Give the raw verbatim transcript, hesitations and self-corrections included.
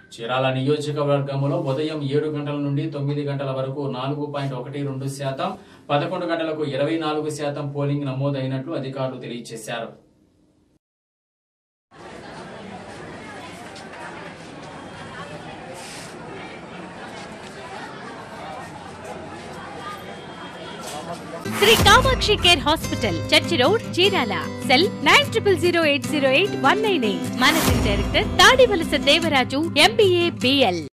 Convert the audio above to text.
చీరాల నియోజకవర్గంలో ఉదయం ఏడు గంటల నుండి తొమ్మిది గంటల వరకు నాలుగు పాయింట్ ఒకటి రెండు శాతం పదకొండు గంటలకు ఇరవై నాలుగు శాతం పోలింగ్ నమోదైనట్లు అధికారులు తెలియజేశారు. Shri Kamakshi care hospital, church road, Chirala. Cell nine triple zero eight zero eight one nine eight. Managing director Tadivalasa Devaraju, MBA, BL.